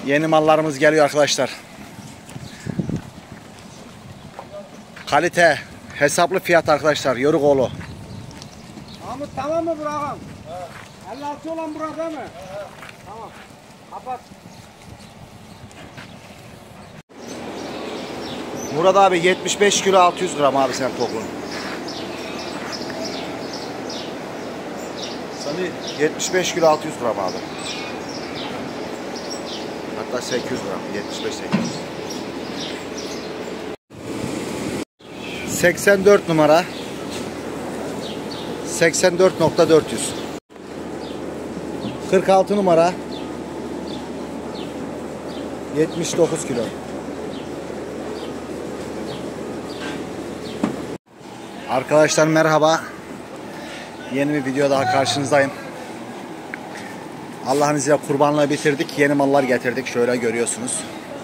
Yeni mallarımız geliyor arkadaşlar. Kalite, hesaplı fiyat arkadaşlar. Yörükoğlu. Mahmut tamam mı Burak'ım? Evet. 56 olan burada mı? Evet. Tamam. Kapat. Murat abi 75 kilo 600 gram abi sen toplu. Sani 75 kilo 600 gram abi. Hatta 800 gram. 75 800. 84 numara. 84.400. 46 numara. 79 kilo. Arkadaşlar merhaba. Yeni bir video daha karşınızdayım. Allah'ın izniyle kurbanlığı bitirdik. Yeni mallar getirdik. Şöyle görüyorsunuz.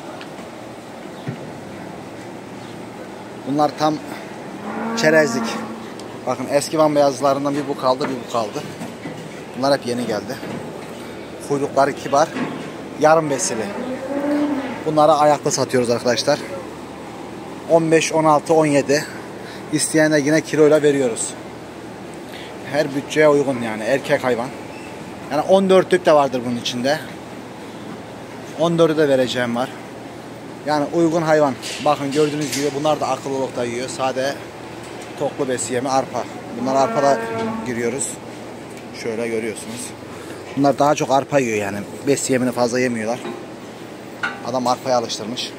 Bunlar tam çerezlik. Bakın eski van beyazlarından bir bu kaldı, bir bu kaldı. Bunlar hep yeni geldi. Kuyrukları kibar. Yarım besili. Bunları ayakta satıyoruz arkadaşlar. 15, 16, 17. İsteyene yine kiloyla veriyoruz. Her bütçeye uygun yani. Erkek hayvan. Yani 14'lük de vardır bunun içinde. 14'ü de vereceğim var. Yani uygun hayvan. Bakın gördüğünüz gibi bunlar da akıllılıkta yiyor. Sade toklu besi yemi arpa. Bunlar arpada giriyoruz. Şöyle görüyorsunuz. Bunlar daha çok arpa yiyor yani. Besi yemini fazla yemiyorlar. Adam arpaya alıştırmış.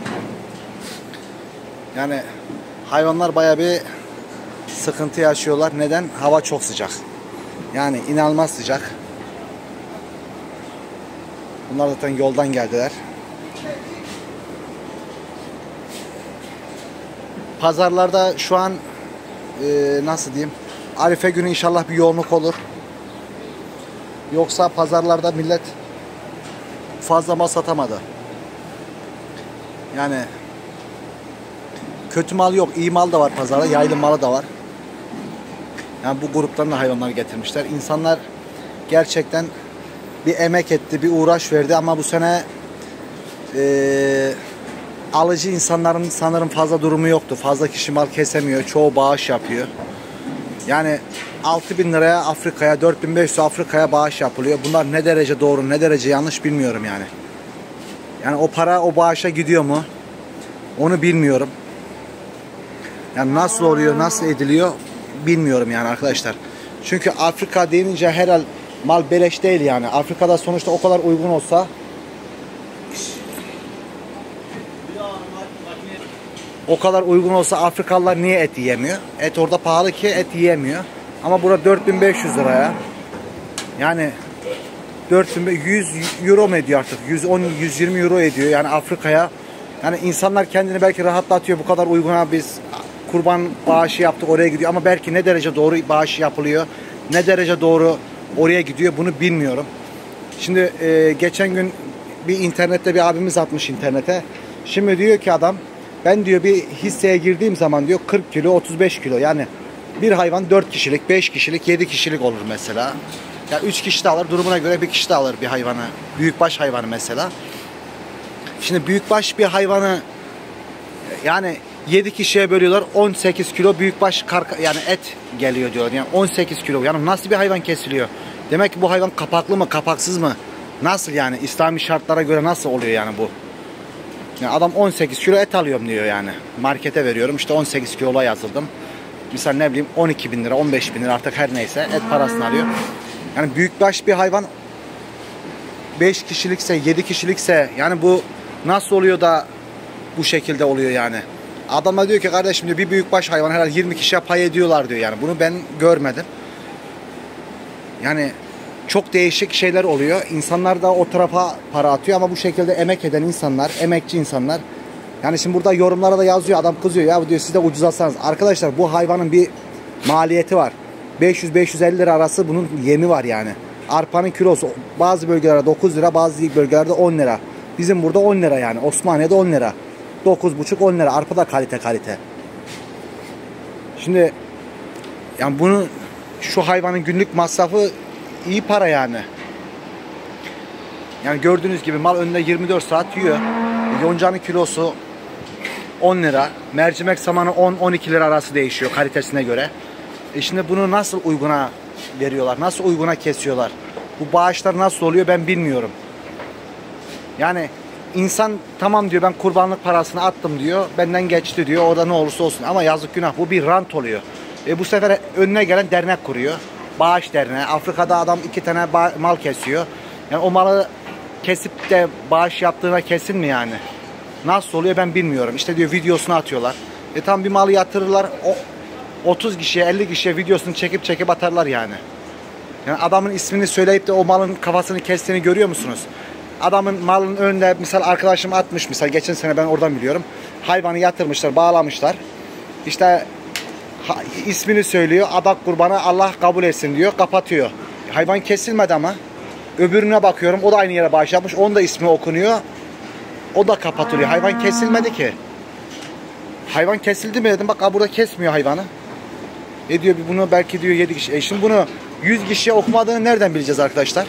Yani hayvanlar bayağı bir sıkıntı yaşıyorlar. Neden? Hava çok sıcak. Yani inanılmaz sıcak. Bunlar zaten yoldan geldiler. Pazarlarda şu an nasıl diyeyim? Arife günü inşallah bir yoğunluk olur. Yoksa pazarlarda millet fazla mal satamadı. Yani kötü mal yok, iyi mal da var pazarda, yaylım malı da var. Yani bu gruptan da hayvanlar getirmişler. İnsanlar gerçekten bir emek etti, bir uğraş verdi ama bu sene alıcı insanların sanırım fazla durumu yoktu. Fazla kişi mal kesemiyor, çoğu bağış yapıyor. Yani 6.000 liraya Afrika'ya, 4.500 Afrika'ya bağış yapılıyor. Bunlar ne derece doğru, ne derece yanlış bilmiyorum yani. Yani o para o bağışa gidiyor mu? Onu bilmiyorum. Yani nasıl oluyor, nasıl ediliyor bilmiyorum yani arkadaşlar. Çünkü Afrika denince herhal mal beleş değil yani. Afrika'da sonuçta o kadar uygun olsa Afrikalılar niye et yiyemiyor? Et orada pahalı ki et yiyemiyor. Ama burada 4.500 liraya. Yani 100 euro mu ediyor artık? 110-120 euro ediyor. Yani Afrika'ya. Yani insanlar kendini belki rahatlatıyor. Bu kadar uyguna biz kurban bağışı yaptık oraya gidiyor. Ama belki ne derece doğru bağış yapılıyor, ne derece doğru oraya gidiyor bunu bilmiyorum. Şimdi geçen gün bir internette bir abimiz atmış internete. Şimdi diyor ki adam ben diyor bir hisseye girdiğim zaman diyor 40 kilo 35 kilo yani bir hayvan 4 kişilik 5 kişilik 7 kişilik olur mesela. Ya yani 3 kişi de alır durumuna göre bir kişi de alır bir hayvanı. Büyükbaş hayvanı mesela. Şimdi büyükbaş bir hayvanı yani 7 kişiye bölüyorlar 18 kilo büyükbaş yani et geliyor diyorlar. Yani 18 kilo yani nasıl bir hayvan kesiliyor? Demek ki bu hayvan kapaklı mı kapaksız mı? Nasıl yani İslami şartlara göre nasıl oluyor yani bu? Yani adam 18 kilo et alıyorum diyor yani. Markete veriyorum işte 18 kilola yazıldım. Misal ne bileyim 12.000 lira 15.000 lira artık her neyse et parasını alıyor. Yani büyükbaş bir hayvan 5 kişilikse 7 kişilikse yani bu nasıl oluyor da bu şekilde oluyor yani. Adamlar diyor ki kardeşim diyor bir büyükbaş hayvan herhalde 20 kişiye pay ediyorlar diyor yani. Bunu ben görmedim. Yani çok değişik şeyler oluyor. İnsanlar da o tarafa para atıyor ama bu şekilde emek eden insanlar, emekçi insanlar. Yani şimdi burada yorumlara da yazıyor adam kızıyor ya diyor siz de ucuzlatsanız. Arkadaşlar bu hayvanın bir maliyeti var. 500-550 lira arası bunun yemi var yani. Arpanın kilosu bazı bölgelerde 9 lira bazı bölgelerde 10 lira. Bizim burada 10 lira yani. Osmaniye'de 10 lira. 9,5-10 lira. Arpa da kalite. Şimdi yani bunu şu hayvanın günlük masrafı iyi para yani. Yani gördüğünüz gibi mal önünde 24 saat yiyor. Yoncanın kilosu 10 lira. Mercimek samanı 10-12 lira arası değişiyor kalitesine göre. Şimdi bunu nasıl uyguna veriyorlar? Nasıl uyguna kesiyorlar? Bu bağışlar nasıl oluyor ben bilmiyorum. Yani insan tamam diyor, ben kurbanlık parasını attım diyor. Benden geçti diyor. O da ne olursa olsun. Ama yazık günah. Bu bir rant oluyor. Bu sefer önüne gelen dernek kuruyor. Bağış derneği. Afrika'da adam 2 tane mal kesiyor. Yani o malı kesip de bağış yaptığına kesin mi yani? Nasıl oluyor ben bilmiyorum. İşte diyor videosunu atıyorlar. Tam bir malı yatırırlar. 30 kişiye 50 kişiye videosunu çekip atarlar yani. Yani adamın ismini söyleyip de o malın kafasını kestiğini görüyor musunuz? Adamın malın önünde misal arkadaşım atmış, misal geçen sene ben oradan biliyorum. Hayvanı yatırmışlar, bağlamışlar. İşte ismini söylüyor. Adak kurbanı Allah kabul etsin diyor. Kapatıyor. Hayvan kesilmedi ama. Öbürüne bakıyorum. O da aynı yere bağış yapmış. Onun da ismi okunuyor. O da kapatılıyor. Hayvan kesilmedi ki. Hayvan kesildi mi dedim. Bak burada kesmiyor hayvanı. Diyor bunu belki diyor 7 kişi. Şimdi bunu 100 kişiye okumadığını nereden bileceğiz arkadaşlar?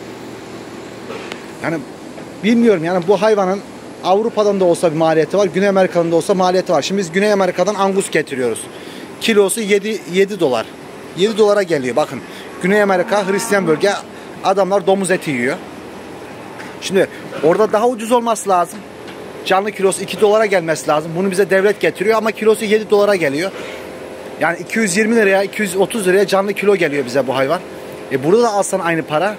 Yani bilmiyorum yani bu hayvanın Avrupa'dan da olsa bir maliyeti var. Güney Amerika'dan da olsa maliyeti var. Şimdi biz Güney Amerika'dan Angus getiriyoruz. Kilosu 7 dolar. 7 dolara geliyor. Bakın Güney Amerika Hristiyan bölge, adamlar domuz eti yiyor. Şimdi orada daha ucuz olması lazım. Canlı kilosu 2 dolara gelmesi lazım. Bunu bize devlet getiriyor ama kilosu 7 dolara geliyor. Yani 220 liraya 230 liraya canlı kilo geliyor bize bu hayvan. Burada da alsan aynı para.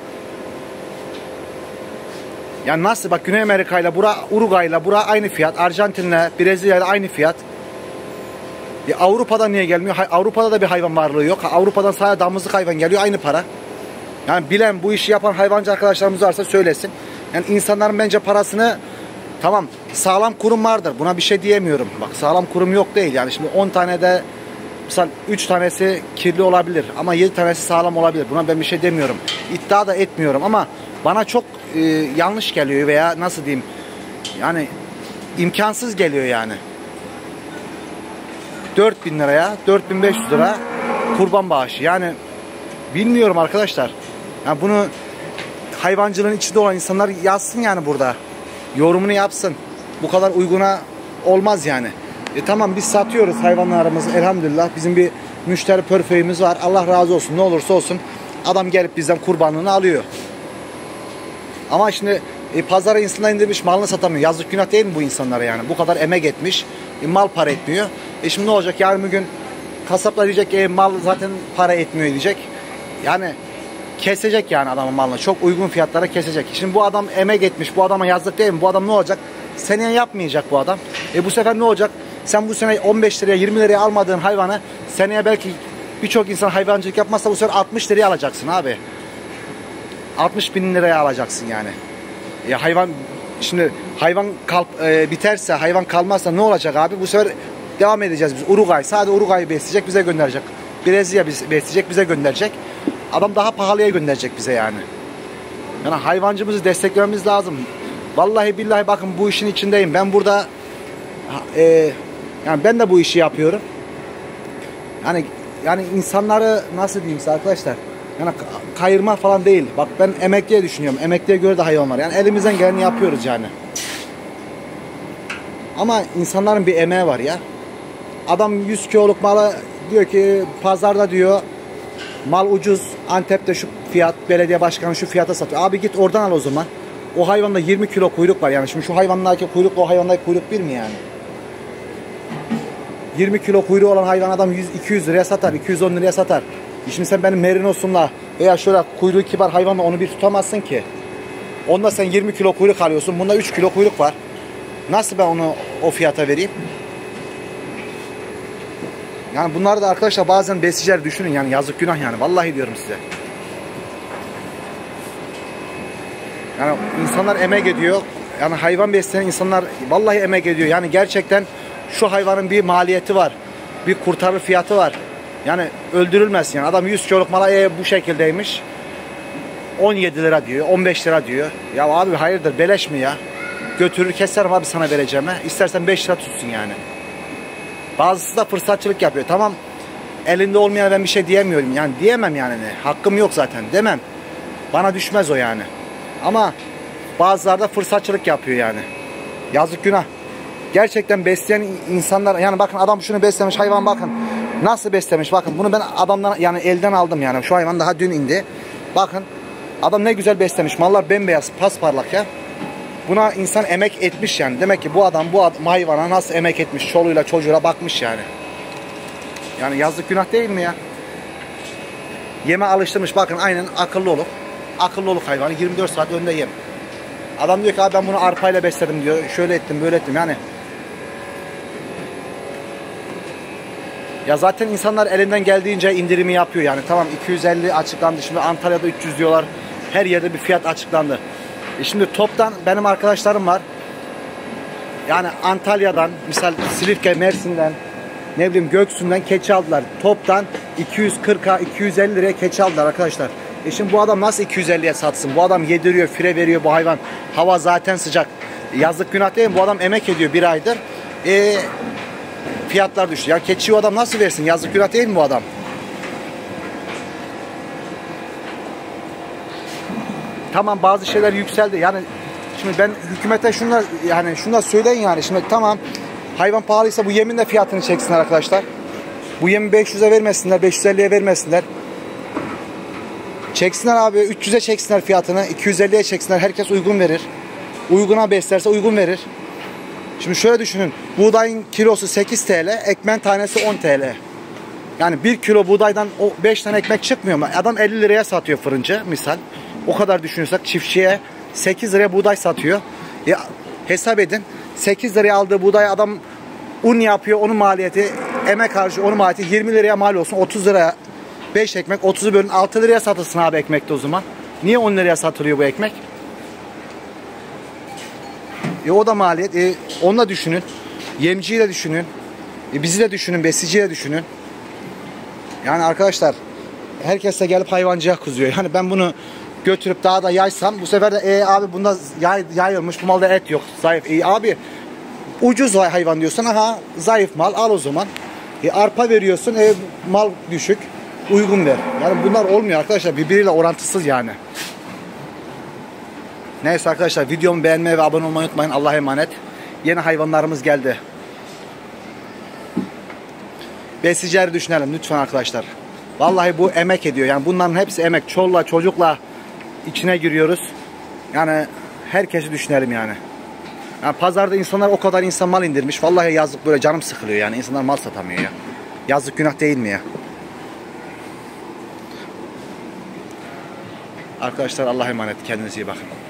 Yani nasıl bak, Güney Amerika ile Uruguay ile aynı fiyat. Arjantin'le Brezilya ile aynı fiyat. Avrupa'da niye gelmiyor? Avrupa'da da bir hayvan varlığı yok. Avrupa'dan sadece damızlık hayvan geliyor, aynı para. Yani bilen, bu işi yapan hayvancı arkadaşlarımız varsa söylesin. Yani insanların bence parasını, tamam sağlam kurum vardır. Buna bir şey diyemiyorum. Bak sağlam kurum yok değil. Yani şimdi 10 tane de mesela 3 tanesi kirli olabilir ama 7 tanesi sağlam olabilir. Buna ben bir şey demiyorum. İddia da etmiyorum ama bana çok yanlış geliyor veya nasıl diyeyim, yani imkansız geliyor yani. 4.000 liraya 4.500 lira kurban bağışı, yani bilmiyorum arkadaşlar. Yani bunu hayvancılığın içinde olan insanlar yazsın yani, burada yorumunu yapsın. Bu kadar uyguna olmaz yani. Tamam biz satıyoruz hayvanlarımızı elhamdülillah, bizim bir müşteri portföyümüz var, Allah razı olsun, ne olursa olsun adam gelip bizden kurbanlığını alıyor. Ama şimdi pazara insanlar indirmiş, malını satamıyor. Yazık günah değil mi bu insanlara yani? Bu kadar emek etmiş, mal para etmiyor. Şimdi ne olacak? Yarın bir gün kasaplar diyecek mal zaten para etmiyor diyecek. Yani kesecek yani adamın malını. Çok uygun fiyatlara kesecek. Şimdi bu adam emek etmiş. Bu adama yazık değil mi? Bu adam ne olacak? Seneye yapmayacak bu adam. Bu sefer ne olacak? Sen bu sene 15 liraya 20 liraya almadığın hayvanı seneye belki birçok insan hayvancılık yapmazsa bu sefer 60 liraya alacaksın abi. 60.000 liraya alacaksın yani. Hayvan şimdi hayvan biterse, hayvan kalmazsa ne olacak abi? Bu sefer devam edeceğiz biz. Uruguay, sadece Uruguay'ı besleyecek, bize gönderecek. Brezilya besleyecek, bize gönderecek. Adam daha pahalıya gönderecek bize yani. Yani hayvancımızı desteklememiz lazım. Vallahi billahi bakın bu işin içindeyim. Ben burada yani ben de bu işi yapıyorum. Yani insanları nasıl diyeyim size arkadaşlar? Yani kayırma falan değil. Bak ben emekliye düşünüyorum. Emekliye göre de hayvan var. Yani elimizden geleni yapıyoruz yani. Ama insanların bir emeği var ya. Adam 100 kiloluk malı diyor ki pazarda diyor mal ucuz. Antep'te şu fiyat, belediye başkanı şu fiyata satıyor. Abi git oradan al o zaman. O hayvanda 20 kilo kuyruk var yani. Şimdi şu hayvanlardaki kuyruk o hayvandaki kuyruk bir mi yani? 20 kilo kuyruğu olan hayvan adam 100-200 liraya satar, 210 liraya satar. Şimdi sen benim merinosumla veya şöyle kuyruğu kibar hayvanla onu bir tutamazsın ki. Onda sen 20 kilo kuyruk alıyorsun. Bunda 3 kilo kuyruk var. Nasıl ben onu o fiyata vereyim? Yani bunları da arkadaşlar bazen besleyiciler düşünün yani, yazık günah yani. Vallahi diyorum size. Yani insanlar emek ediyor. Yani hayvan besleyen insanlar vallahi emek ediyor. Yani gerçekten şu hayvanın bir maliyeti var. Bir kurtarır fiyatı var. Yani öldürülmez yani. Adam 100 kiloluk mala bu şekildeymiş. 17 lira diyor, 15 lira diyor. Ya abi hayırdır, beleş mi ya? Götürür keserim abi sana vereceğime. İstersen 5 lira tutsun yani. Bazısı da fırsatçılık yapıyor. Tamam, elinde olmayan ben bir şey diyemiyorum. Yani diyemem yani. Hakkım yok zaten demem. Bana düşmez o yani. Ama Bazıları da fırsatçılık yapıyor yani. Yazık günah. Gerçekten besleyen insanlar, yani bakın adam şunu beslemiş hayvan, bakın nasıl beslemiş, bakın bunu ben adamdan yani elden aldım yani, şu hayvan daha dün indi. Bakın adam ne güzel beslemiş, mallar bembeyaz pasparlak ya. Buna insan emek etmiş yani, demek ki bu adam hayvana nasıl emek etmiş, çoluğuyla çocuğuyla bakmış yani. Yani yazık günah değil mi ya? Yeme alıştırmış, bakın aynen akıllı olup. Akıllı olup hayvanı 24 saat önünde yem. Adam diyor ki abi ben bunu arpayla besledim diyor, şöyle ettim böyle ettim yani. Ya zaten insanlar elinden geldiğince indirimi yapıyor yani. Tamam 250 açıklandı, şimdi Antalya'da 300 diyorlar. Her yerde bir fiyat açıklandı. Şimdi toptan benim arkadaşlarım var. Yani Antalya'dan, misal Silifke, Mersin'den, ne bileyim Göksu'ndan keçi aldılar. Toptan 240'a 250 liraya keçi aldılar arkadaşlar. Şimdi bu adam nasıl 250'ye satsın? Bu adam yediriyor, fire veriyor bu hayvan. Hava zaten sıcak. Yazık günah değil mi? Bu adam emek ediyor bir aydır. Fiyatlar düştü. Ya keçiyi o adam nasıl versin? Yazık günah değil mi bu adam? Tamam bazı şeyler yükseldi. Yani şimdi ben hükümete şunlar yani şunlar söyleyin yani. Şimdi tamam hayvan pahalıysa bu yemin de fiyatını çeksinler arkadaşlar. Bu yemin 500'e vermesinler, 550'ye vermesinler. Çeksinler abi, 300'e çeksinler fiyatını, 250'ye çeksinler. Herkes uygun verir. Uyguna beslerse uygun verir. Şimdi şöyle düşünün. Buğdayın kilosu 8 TL, ekmeğin tanesi 10 TL. Yani 1 kilo buğdaydan 5 tane ekmek çıkmıyor mu? Adam 50 liraya satıyor fırıncı misal. O kadar düşünürsek çiftçiye 8 liraya buğday satıyor. Hesap edin. 8 liraya aldığı buğday adam un yapıyor. Onun maliyeti, emek harcıyor. Onun maliyeti 20 liraya mal olsun. 30 liraya 5 ekmek. 30'u bölün 6 liraya satılsın abi ekmekte o zaman. Niye 10 liraya satılıyor bu ekmek? O da maliyet. Onu da düşünün. Yemciyi de düşünün. Bizi de düşünün. Besiciyi de düşünün. Yani arkadaşlar herkes de gelip hayvancıya kızıyor. Yani ben bunu götürüp daha da yaysam bu sefer de abi bunda yayılmış, bu malda et yok, zayıf. Abi ucuz hayvan diyorsun, aha zayıf mal al o zaman. Arpa veriyorsun, mal düşük, uygun ver. Yani bunlar olmuyor arkadaşlar, birbiriyle orantısız yani. Neyse arkadaşlar, videomu beğenmeyi ve abone olmayı unutmayın. Allah'a emanet. Yeni hayvanlarımız geldi. Besicileri düşünelim lütfen arkadaşlar. Vallahi bu emek ediyor. Yani bunların hepsi emek. Çoluğa çocukla içine giriyoruz. Yani herkesi düşünelim yani. Yani pazarda insanlar o kadar insan mal indirmiş. Vallahi yazık, böyle canım sıkılıyor yani. İnsanlar mal satamıyor ya. Yazık günah değil mi ya? Arkadaşlar Allah'a emanet. Kendinize iyi bakın.